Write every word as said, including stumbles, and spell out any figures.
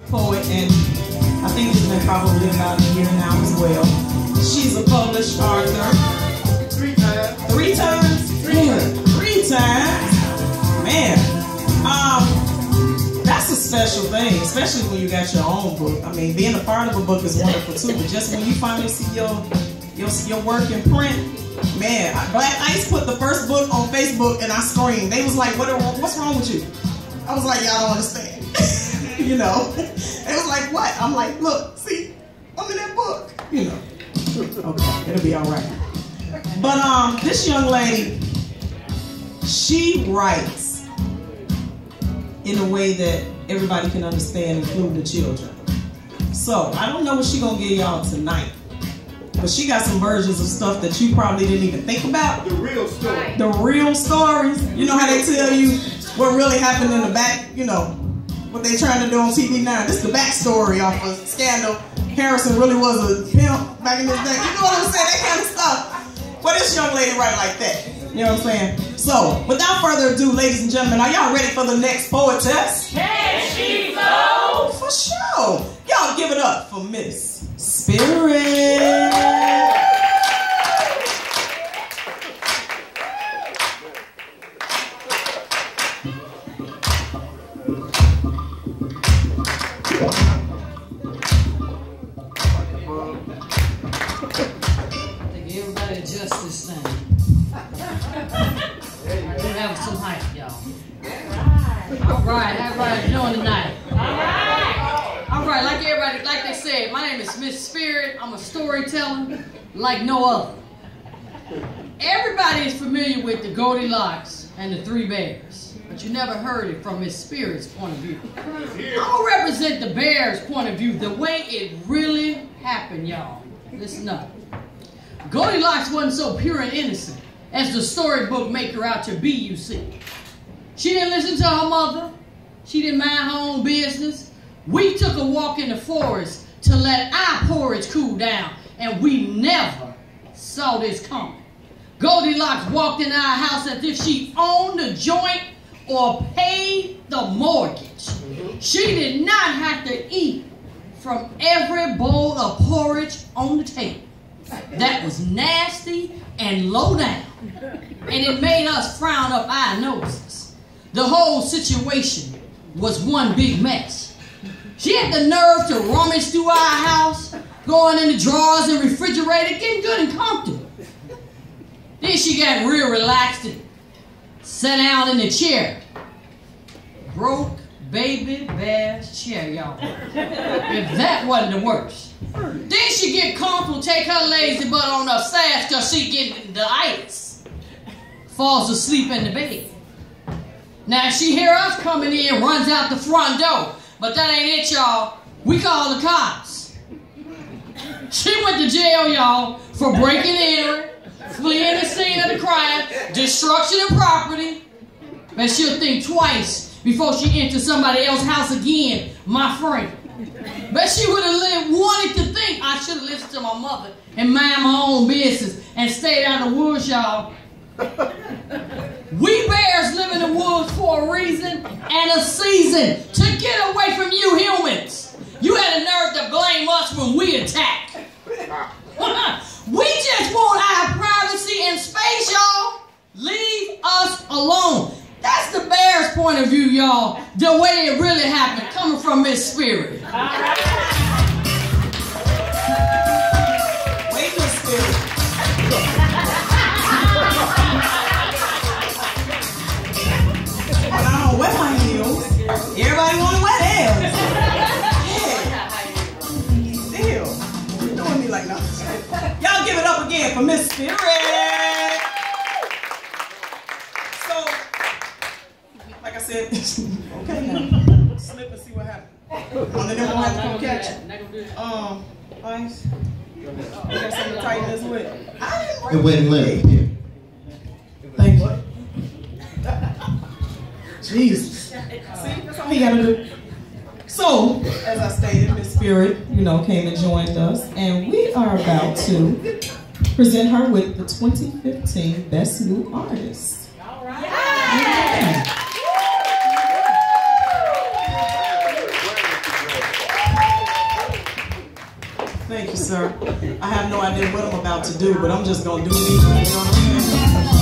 poet, and I think she's been probably about a year now as well. She's a published author. Three times. Three times? Three times. Three times? Man. Um, that's a special thing, especially when you got your own book. I mean, being a part of a book is wonderful too, but just when you finally see your your, your work in print, man, Black Ice put the first book on Facebook and I screamed. They was like, what are, what's wrong with you? I was like, y'all don't understand. You know? It was like, what? I'm like, look, see, I'm in that book. You know. Okay, it'll be all right. But um, this young lady, she writes in a way that everybody can understand, including the children. So, I don't know what she's going to give y'all tonight. But she got some versions of stuff that you probably didn't even think about. The real story. The real stories. You know how they tell you what really happened in the back, you know, what they trying to do on T V now. This is the backstory off of Scandal. Harrison really was a pimp back in his day. You know what I'm saying? That kind of stuff. Well, this young lady write like that. You know what I'm saying? So, without further ado, ladies and gentlemen, are y'all ready for the next poetess? Can she go? For sure. Y'all give it up for Miss Spirit. Everybody adjust this thing. We'll have some hype, y'all. All right, everybody doing tonight. All right, like everybody, like they said, my name is Miss Spirit. I'm a storyteller like no other. Everybody is familiar with the Goldilocks and the Three Bears, but you never heard it from Miss Spirit's point of view. I'm gonna represent the bear's point of view, the way it really happened, y'all. Listen up. Goldilocks wasn't so pure and innocent as the storybook make her out to be, you see. She didn't listen to her mother. She didn't mind her own business. We took a walk in the forest to let our porridge cool down, and we never saw this coming. Goldilocks walked in our house as if she owned the joint or paid the mortgage. She did not have to eat from every bowl of porridge on the table. That was nasty and low down, and it made us frown up our noses. The whole situation was one big mess. She had the nerve to rummage through our house, going in the drawers and refrigerator, getting good and comfortable. Then she got real relaxed and sat down in the chair. Broke baby bear's chair, y'all. If that wasn't the worst. Then she get comfortable, take her lazy butt on upstairs because she getting the itis. Falls asleep in the bed. Now she hear us coming in, runs out the front door. But that ain't it, y'all. We call the cops. She went to jail, y'all, for breaking and entering, fleeing the scene of the crime, destruction of property. But she'll think twice before she enters somebody else's house again, my friend. But she would have wanted to think I should have listened to my mother and mind my own business and stayed out of the woods, y'all. We bears live in the woods for a reason and a season, to get away from you humans. You had a nerve to blame us when we attack. We just want our privacy and space, y'all. Leave us alone. That's the bear's point of view, y'all. The way it really happened, coming from Miss Spirit. Wait, Miss Spirit. When I don't wear my heels, everybody want to wear theirs. Yeah. Still, you're doing me like that. Y'all give it up again for Miss Spirit. So, like I said, okay now. Slip and see what happens. One of them won't have to come catch you. Um, Ice, you got something to tighten this with? I didn't It went limp here. Thank you. Jesus. See, that's all he got to do. So, as I stated, Miss Spirit, you know, came and joined us, and we are about to present her with the twenty fifteen Best New Artist. All right. Yeah. Thank you, sir. I have no idea what I'm about to do, but I'm just gonna do me. You know what I'm saying?